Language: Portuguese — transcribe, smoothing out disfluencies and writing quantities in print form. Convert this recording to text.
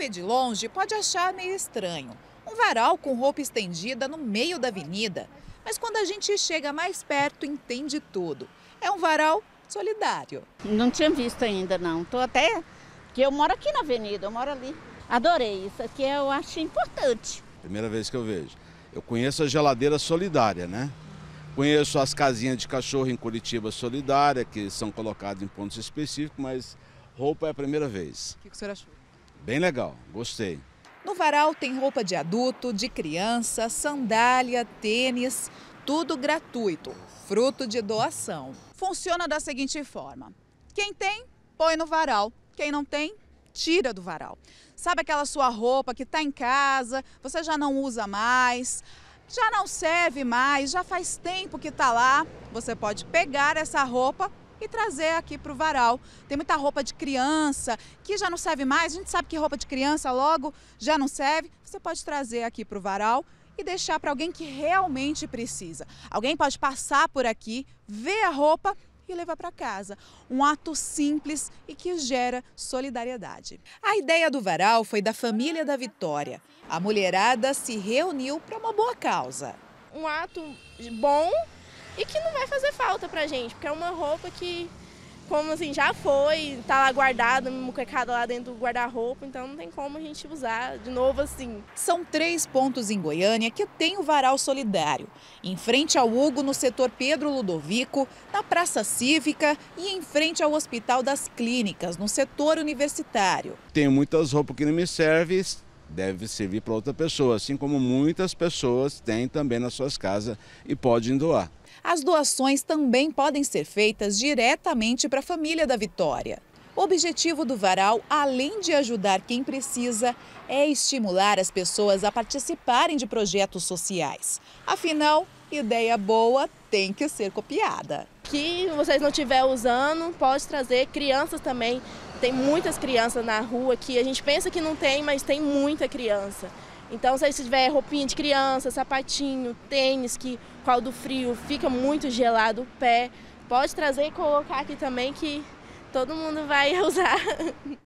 vê de longe pode achar meio estranho. Um varal com roupa estendida no meio da avenida. Mas quando a gente chega mais perto, entende tudo. É um varal solidário. Não tinha visto ainda, não. Tô até... que eu moro aqui na avenida, eu moro ali. Adorei, isso aqui eu acho importante. Primeira vez que eu vejo. Eu conheço a geladeira solidária, né? Conheço as casinhas de cachorro em Curitiba solidária, que são colocadas em pontos específicos, mas roupa é a primeira vez. O que o senhor achou? Bem legal, gostei. No varal tem roupa de adulto, de criança, sandália, tênis, tudo gratuito, fruto de doação. Funciona da seguinte forma: quem tem, põe no varal. Quem não tem, tira do varal. Sabe aquela sua roupa que está em casa, você já não usa mais, já não serve mais, já faz tempo que está lá? Você pode pegar essa roupa e trazer aqui para o varal. Tem muita roupa de criança que já não serve mais, a gente sabe que roupa de criança logo já não serve. Você pode trazer aqui para o varal e deixar para alguém que realmente precisa. Alguém pode passar por aqui, ver a roupa e levar para casa. Um ato simples e que gera solidariedade. A ideia do varal foi da família da Vitória. A mulherada se reuniu para uma boa causa. Um ato bom e que não vai fazer falta pra gente, porque é uma roupa que, como assim, já foi, tá lá guardada, muquecada lá dentro do guarda-roupa, então não tem como a gente usar de novo assim. São 3 pontos em Goiânia que tem o varal solidário. Em frente ao Hugo, no setor Pedro Ludovico, na Praça Cívica e em frente ao Hospital das Clínicas, no setor universitário. Tenho muitas roupas que não me servem, deve servir para outra pessoa, assim como muitas pessoas têm também nas suas casas e podem doar. As doações também podem ser feitas diretamente para a família da Vitória. O objetivo do varal, além de ajudar quem precisa, é estimular as pessoas a participarem de projetos sociais. Afinal, ideia boa tem que ser copiada. Que vocês não estiverem usando, pode trazer crianças também. Tem muitas crianças na rua que a gente pensa que não tem, mas tem muita criança. Então, se tiver roupinha de criança, sapatinho, tênis, que com o do frio fica muito gelado o pé, pode trazer e colocar aqui também que todo mundo vai usar.